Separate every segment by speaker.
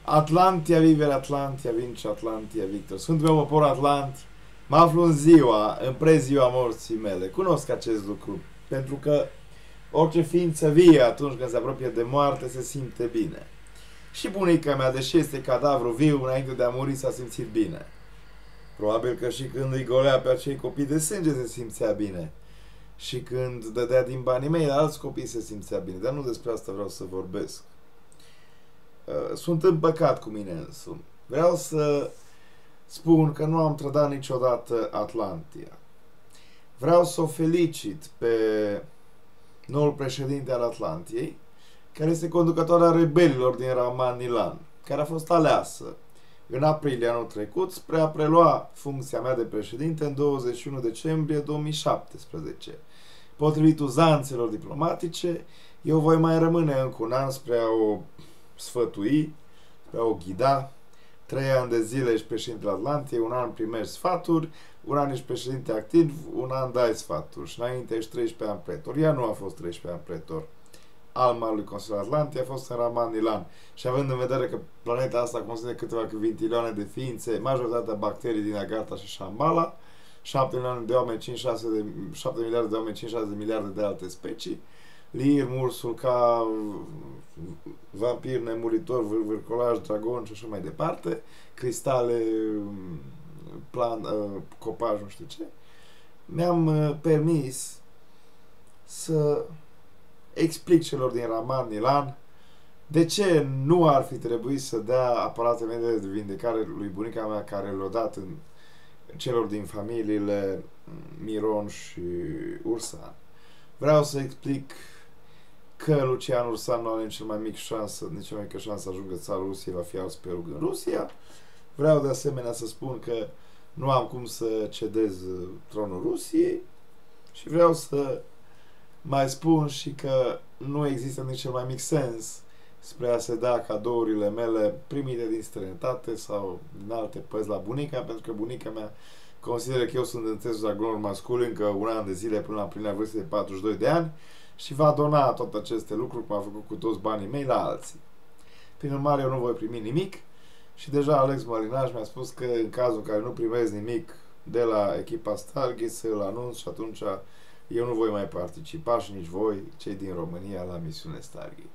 Speaker 1: Atlantia, vivere Atlantia, vince Atlantia, Victor. Sunt meu popor Atlanti, mă aflu în preziua morții mele. Cunosc acest lucru, pentru că orice ființă vie atunci când se apropie de moarte se simte bine. Și bunica mea, deși este cadavru viu, înainte de a muri s-a simțit bine. Probabil că și când îi golea pe acei copii de sânge se simțea bine. Și când dădea din banii mei la alți copii se simțea bine. Dar nu despre asta vreau să vorbesc. Sunt împăcat cu mine însumi. Vreau să spun că nu am trădat niciodată Atlantia. Vreau să o felicit pe noul președinte al Atlantiei, care este conducătoarea rebelilor din Raman-Ilan, care a fost aleasă în aprilie anul trecut spre a prelua funcția mea de președinte în 21 decembrie 2017. Potrivit uzanțelor diplomatice, eu voi mai rămâne încă un an spre a o sfătui, spre a o ghida. 3 ani de zile ești președintele Atlantiei, un an primești sfaturi, un an ești președinte activ, un an dai sfaturi și înainte ești 13 ani pretor. Ea nu a fost 13 ani pretor. Alma lui Consiliul Atlantic a fost în Raman-Ilan. Și având în vedere că planeta asta conține câteva vintilioane de ființe, majoritatea bacterii din Agartha și Shambhala, 7 milioane de oameni, 7 miliarde de oameni, 56 de miliarde de alte specii, lir, mursul, ca vampir, nemuritor, vârcolaj, dragon și așa mai departe, cristale, copaj, nu știu ce, mi-am permis să explic celor din Raman-Ilan de ce nu ar fi trebuit să dea aparatele mele de vindecare lui bunica mea, care le-a dat în celor din familiile Miron și Ursan. Vreau să explic că Lucian Ursan nu are nici cea mai mică șansă să ajungă țara Rusiei, va fi ars pe rug în Rusia. Vreau de asemenea să spun că nu am cum să cedez tronul Rusiei și vreau să mai spun și că nu există nici cel mai mic sens spre a se da cadourile mele primite din străinătate sau din alte părți la bunica, pentru că bunica mea consideră că eu sunt în testul la glonul masculin încă un an de zile până la împlinirea vârstei de 42 de ani și va dona toate aceste lucruri, cum a făcut cu toți banii mei, la alții. Prin urmare, eu nu voi primi nimic și deja Alex Mălinaș mi-a spus că în cazul în care nu primez nimic de la echipa Stargate să-l anunț și atunci eu nu voi mai participa și nici voi, cei din România, la misiune Stargate.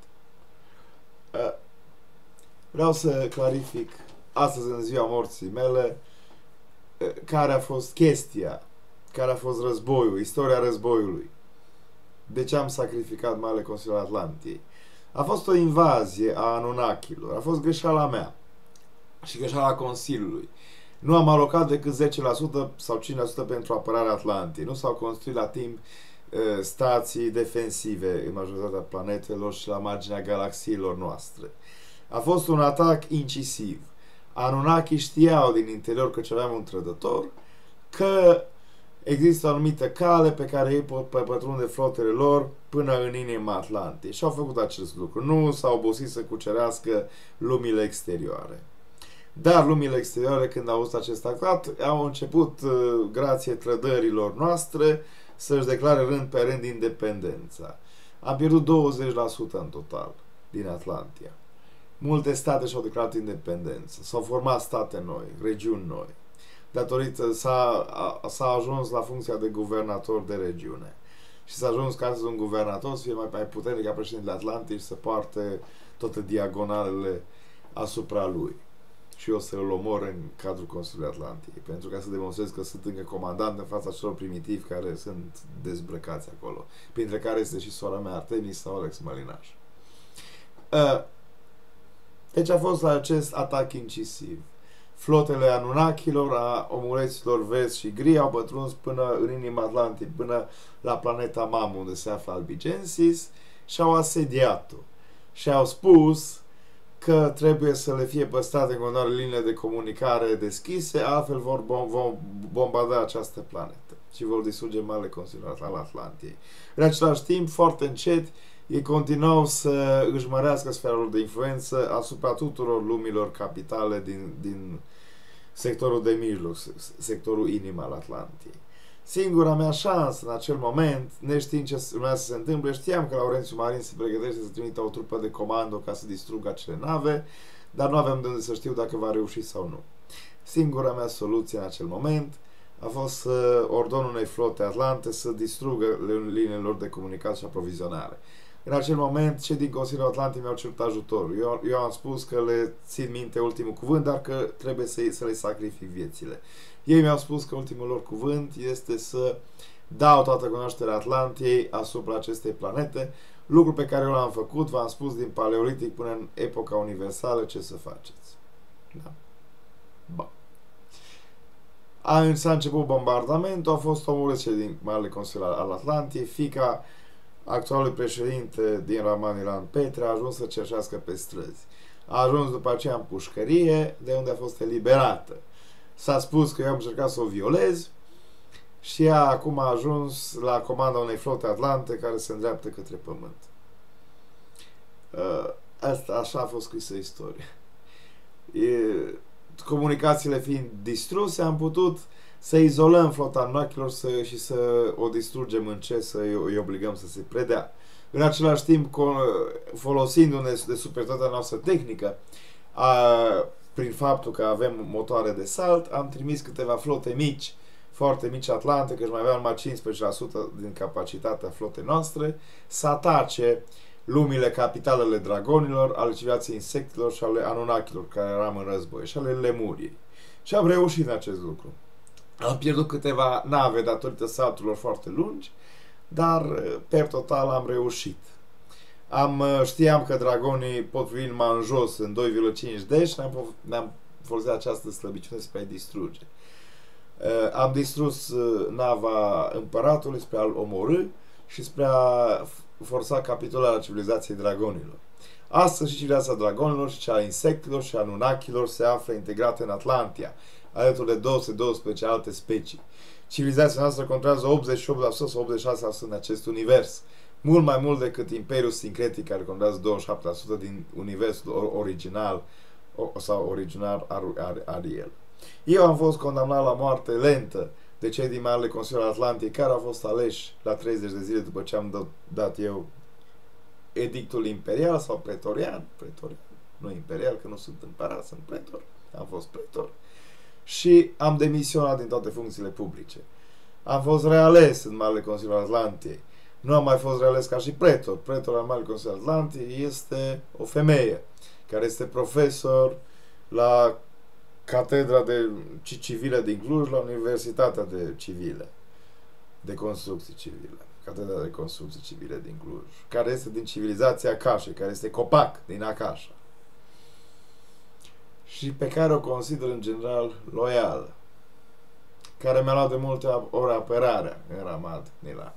Speaker 1: Vreau să clarific astăzi, în ziua morții mele, care a fost chestia, care a fost războiul, istoria războiului. De ce am sacrificat Marele Consiliul Atlantiei? A fost o invazie a Anunnakilor, a fost greșeala mea și greșeala Consiliului. Nu am alocat decât 10% sau 5% pentru apărarea Atlantiei. Nu s-au construit la timp stații defensive în majoritatea planetelor și la marginea galaxiilor noastre. A fost un atac incisiv. Anunnaki știau din interior că aveam un trădător, că există o anumită cale pe care ei pot pătrunde flotele lor până în inima Atlantiei. Și au făcut acest lucru. Nu s-au obosit să cucerească lumile exterioare. Dar lumile exterioare, când au auzit acest tratat, au început, grație trădărilor noastre, să-și declare rând pe rând independența. Am pierdut 20% în total din Atlantia. Multe state și-au declarat independență. S-au format state noi, regiuni noi. Datorită s-a ajuns la funcția de guvernator de regiune. Și s-a ajuns ca să un guvernator să fie mai puternic ca președintele Atlantiei și să poarte toate diagonalele asupra lui. Și eu să îl omor în cadrul Consiliului Atlantiei, pentru ca să demonstrez că sunt încă comandant în fața celor primitivi care sunt dezbrăcați acolo, printre care este și sora mea Artemis sau Alex Mălinaș. Deci a fost acest atac incisiv. Flotele Anunnakilor, a omuleților verzi și gri au pătruns până în inima Atlantiei, până la planeta Mam, unde se află Albigensis, și au asediat-o. Și au spus că trebuie să le fie păstrate în continuare liniile de comunicare deschise, altfel vor bombarda această planetă și vor distruge Marele Consiliu al Atlantiei. În același timp, foarte încet, ei continuau să își mărească sfera lor de influență asupra tuturor lumilor capitale din sectorul de mijloc, sectorul inim al Atlantiei. Singura mea șansă în acel moment, neștiind ce urmează să se întâmple, știam că Laurențiu Marin se pregătește să trimită o trupă de comando ca să distrugă acele nave, dar nu aveam de unde să știu dacă va reuși sau nu. Singura mea soluție în acel moment a fost să ordon unei flote atlante să distrugă liniile lor de comunicație și aprovizionare. În acel moment, cei din Consiliul Atlantic mi-au cerut ajutorul. Eu am spus că le țin minte ultimul cuvânt, dar că trebuie să le sacrific viețile. Ei mi-au spus că ultimul lor cuvânt este să dau toată cunoașterea Atlantiei asupra acestei planete, lucru pe care eu l-am făcut, v-am spus, din Paleolitic până în epoca universală, ce să faceți. Da. Ba. S-a început bombardamentul, a fost omorât cei din Marele Consiliu al Atlantiei, fiica actualului președinte din Ramanilan, Petre, a ajuns să cerșească pe străzi. A ajuns după aceea în pușcărie, de unde a fost eliberată. S-a spus că eu am încercat să o violez și ea acum a ajuns la comanda unei flote atlante care se îndreaptă către pământ. Asta, așa a fost scrisă istoria. Comunicațiile fiind distruse, am putut să izolăm flota Anunnakilor și să o distrugem în ce, să îi obligăm să se predea. În același timp, folosindu-ne de superioritatea noastră tehnică, prin faptul că avem motoare de salt, am trimis câteva flote mici, foarte mici atlante, că își mai aveau numai 15% din capacitatea flotei noastre, să atace lumile, capitalele dragonilor, ale civilizației insectelor și ale Anunnakilor, care eram în război, și ale Lemuriei. Și am reușit în acest lucru. Am pierdut câteva nave datorită salturilor foarte lungi, dar per total am reușit. Știam că dragonii pot veni numai în jos în 2,5D și ne-am folosit această slăbiciune spre a-i distruge. Am distrus nava împăratului spre a-l omorî și spre a forța capitularea civilizației dragonilor. Astăzi și civilizația dragonilor și cea a insectelor și a Anunnakilor se află integrate în Atlantia, alături de 212 alte specii. Civilizația noastră controlează 88% sau 86% în acest univers, mult mai mult decât Imperiul Sincretic, care controlează 27% din universul original sau original Ariel. Eu am fost condamnat la moarte lentă de cei din Marele Consiliu Atlantic, care au fost aleși la 30 de zile după ce am dat eu edictul imperial sau pretorian, nu imperial, că nu sunt împărat, sunt pretor, am fost pretor. Și am demisionat din toate funcțiile publice. Am fost reales în Marele Consiliu Atlantic. Nu am mai fost reales ca și pretor. Pretor al Marele Consiliu Atlantic este o femeie care este profesor la Catedra de Civile din Cluj, la Universitatea de Civile, de Construcții Civile. Catedra de Construcții Civile din Cluj, care este din civilizația Akasha, care este copac din Akasha și pe care o consider în general loială, care mi-a luat de multe ori apărarea în Ramad Nilan.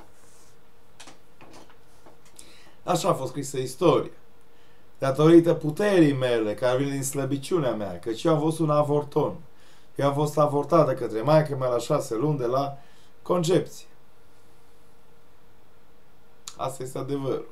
Speaker 1: Așa a fost scrisă istoria. Datorită puterii mele, care vine din slăbiciunea mea, căci eu am fost un avorton. Eu am fost avortat de către maică mea la 6 luni de la concepție. Asta este adevărul.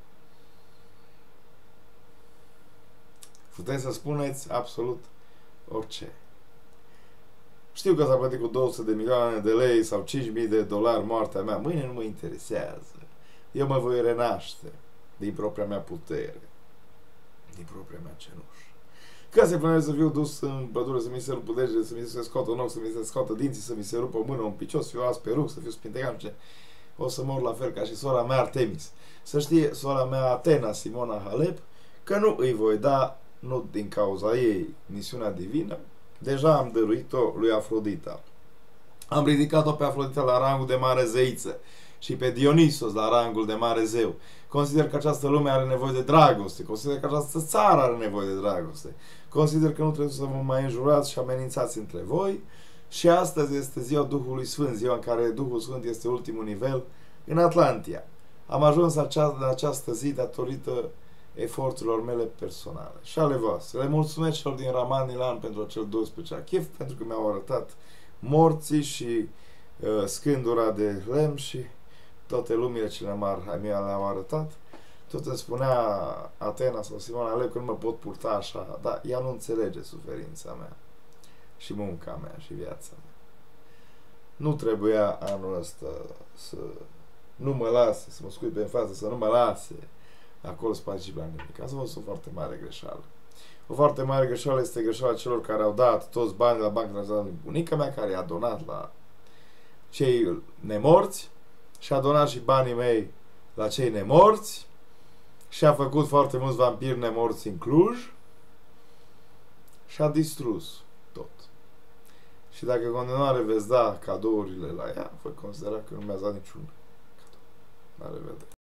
Speaker 1: Puteți să spuneți absolut orice. Știu că s-a plătit cu 200 de milioane de lei sau 5.000 de dolari moartea mea. Mâine nu mă interesează. Eu mă voi renaște din propria mea putere, din propria mea cenușă. Că se planează să fiu dus în pădure, să mi se rupă degele, să mi se scoată un ochi, să mi se scoată dinții, să mi se rupă o mână, un picior, să fiu ars pe rug, să fiu spintegan, o să mor la fel ca și sora mea Artemis. Să știe sora mea Atena, Simona Halep, că nu îi voi da, nu din cauza ei, misiunea divină. Deja am dăruit-o lui Afrodita. Am ridicat-o pe Afrodita la rangul de mare zeiță și pe Dionisos la rangul de mare zeu. Consider că această lume are nevoie de dragoste. Consider că această țară are nevoie de dragoste. Consider că nu trebuie să vă mai înjurați și amenințați între voi. Și astăzi este ziua Duhului Sfânt, ziua în care Duhul Sfânt este ultimul nivel în Atlantia. Am ajuns la această zi datorită eforturilor mele personale și ale voastre. Le mulțumesc celor din Raman Nilan pentru acel 12 achif, pentru că mi-au arătat morții și scândura de lemn și toate lumile ce le-am arătat. Tot îmi spunea Atena sau Simona Halep că nu mă pot purta așa, dar ea nu înțelege suferința mea și munca mea și viața mea. Nu trebuia anul ăsta să nu mă lase, să mă scuip pe în față, să nu mă lase acolo să particip la nimic. Asta a fost o foarte mare greșeală. O foarte mare greșeală este greșeala celor care au dat toți banii la Banca Națională. Bunica mea care a donat la cei nemorți și a donat și banii mei la cei nemorți și a făcut foarte mulți vampiri nemorți în Cluj și a distrus tot. Și dacă în continuare veți da cadourile la ea, voi considera că nu mi-ați dat niciun cadou. La revedere!